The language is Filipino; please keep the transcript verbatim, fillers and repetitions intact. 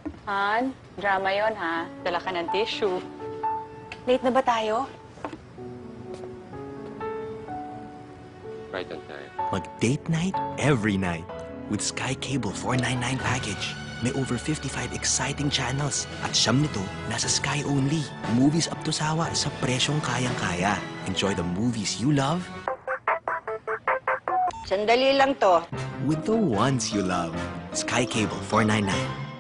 Han, drama yon ha. Dala ka ng tissue. Late na ba tayo? Right on time. Mag-date night every night with Skycable four ninety-nine package. May over fifty-five exciting channels at siyam nito nasa Sky only. Movies up to sawa sa presyong kayang-kaya. Enjoy the movies you love Sandali lang to. with the ones you love. Skycable four ninety-nine.